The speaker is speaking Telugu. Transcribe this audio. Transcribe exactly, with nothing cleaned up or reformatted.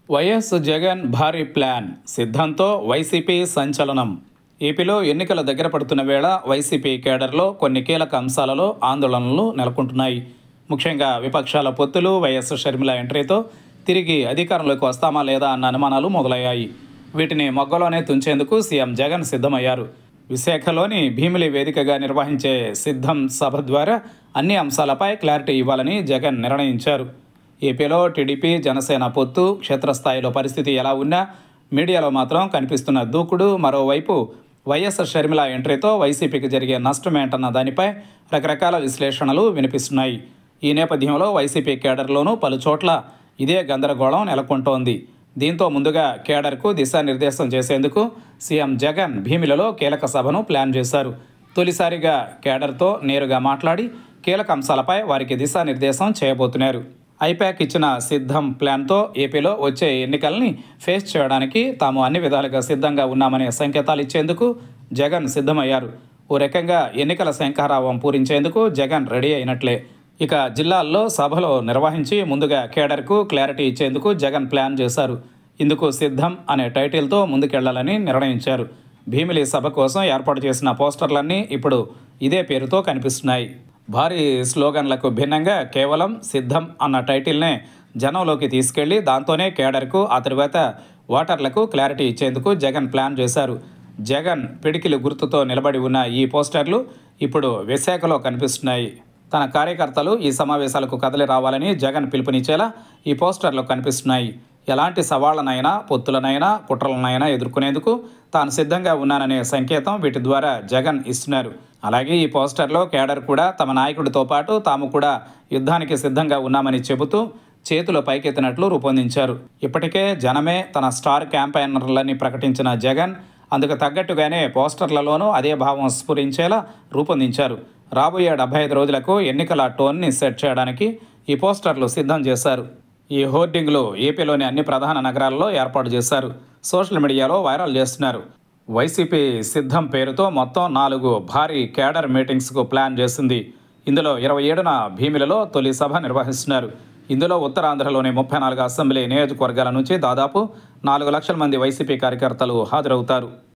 వైఎస్ జగన్ భారీ ప్లాన్ సిద్ధంతో వైసీపీ సంచలనం. ఏపీలో ఎన్నికల దగ్గర పడుతున్న వేళ వైసీపీ కేడర్లో కొన్ని కీలక అంశాలలో ఆందోళనలు నెలకొంటున్నాయి. ముఖ్యంగా విపక్షాల పొత్తులు, వైఎస్ షర్మిల ఎంట్రీతో తిరిగి అధికారంలోకి వస్తామా లేదా అన్న అనుమానాలు మొదలయ్యాయి. వీటిని మొగ్గలోనే తుంచేందుకు సీఎం జగన్ సిద్ధమయ్యారు. విశాఖలోని భీమిలి వేదికగా నిర్వహించే సిద్ధం సభ ద్వారా అన్ని అంశాలపై క్లారిటీ ఇవ్వాలని జగన్ నిర్ణయించారు. ఏపీలో టీడీపీ జనసేన పొత్తు, క్షేత్రస్థాయిలో పరిస్థితి ఎలా ఉన్నా మీడియాలో మాత్రం కనిపిస్తున్న దూకుడు, మరోవైపు వైఎస్ షర్మిల ఎంట్రీతో వైసీపీకి జరిగే నష్టమేంటన్న దానిపై రకరకాల విశ్లేషణలు వినిపిస్తున్నాయి. ఈ నేపథ్యంలో వైసీపీ కేడర్లోనూ పలుచోట్ల ఇదే గందరగోళం నెలకొంటోంది. దీంతో ముందుగా కేడర్కు దిశానిర్దేశం చేసేందుకు సీఎం జగన్ భీమిలలో కీలక సభను ప్లాన్ చేశారు. తొలిసారిగా కేడర్తో నేరుగా మాట్లాడి కీలక అంశాలపై వారికి దిశానిర్దేశం చేయబోతున్నారు. ఐపాక్ ఇచ్చిన సిద్ధం ప్లాన్తో ఏపీలో వచ్చే ఎన్నికల్ని ఫేస్ చేయడానికి తాము అన్ని విధాలుగా సిద్ధంగా ఉన్నామనే సంకేతాలు ఇచ్చేందుకు జగన్ సిద్ధమయ్యారు. ఓ రకంగా ఎన్నికల శంఖారావం పూరించేందుకు జగన్ రెడీ అయినట్లే. ఇక జిల్లాల్లో సభలో నిర్వహించి ముందుగా కేడర్కు క్లారిటీ ఇచ్చేందుకు జగన్ ప్లాన్ చేశారు. ఇందుకు సిద్ధం అనే టైటిల్తో ముందుకెళ్లాలని నిర్ణయించారు. భీమిలి సభ కోసం ఏర్పాటు చేసిన పోస్టర్లన్నీ ఇప్పుడు ఇదే పేరుతో కనిపిస్తున్నాయి. భారీ స్లోగన్లకు భిన్నంగా కేవలం సిద్ధం అన్న టైటిల్నే జనంలోకి తీసుకెళ్లి దాంతోనే కేడర్కు, ఆ తరువాత ఓటర్లకు క్లారిటీ ఇచ్చేందుకు జగన్ ప్లాన్ చేశారు. జగన్ పిడికిలి గుర్తుతో నిలబడి ఉన్న ఈ పోస్టర్లు ఇప్పుడు విశాఖలో కనిపిస్తున్నాయి. తన కార్యకర్తలు ఈ సమావేశాలకు కదలి రావాలని జగన్ పిలుపునిచ్చేలా ఈ పోస్టర్లు కనిపిస్తున్నాయి. ఎలాంటి సవాళ్లనైనా, పొత్తులనైనా, కుట్రలనైనా ఎదుర్కొనేందుకు తాను సిద్ధంగా ఉన్నాననే సంకేతం వీటి ద్వారా జగన్ ఇస్తున్నారు. అలాగే ఈ పోస్టర్లో కేడర్ కూడా తమ నాయకుడితో పాటు తాము కూడా యుద్ధానికి సిద్ధంగా ఉన్నామని చెబుతూ చేతులు పైకెత్తినట్లు రూపొందించారు. ఇప్పటికే జనమే తన స్టార్ క్యాంపెయినర్లని ప్రకటించిన జగన్ అందుకు తగ్గట్టుగానే పోస్టర్లలోనూ అదే భావం స్ఫురించేలా రూపొందించారు. రాబోయే డెబ్బై ఐదు రోజులకు ఎన్నికల టోన్ని సెట్ చేయడానికి ఈ పోస్టర్లు సిద్ధం చేశారు. ఈ హోర్డింగ్లు ఏపీలోని అన్ని ప్రధాన నగరాల్లో ఏర్పాటు చేశారు. సోషల్ మీడియాలో వైరల్ చేస్తున్నారు. వైసీపీ సిద్ధం పేరుతో మొత్తం నాలుగు భారీ కేడర్ మీటింగ్స్కు ప్లాన్ చేసింది. ఇందులో ఇరవై ఏడున భీమిలలో తొలి సభ నిర్వహిస్తున్నారు. ఇందులో ఉత్తరాంధ్రలోని ముప్పై నాలుగు అసెంబ్లీ నియోజకవర్గాల నుంచి దాదాపు నాలుగు లక్షల మంది వైసీపీ కార్యకర్తలు హాజరవుతారు.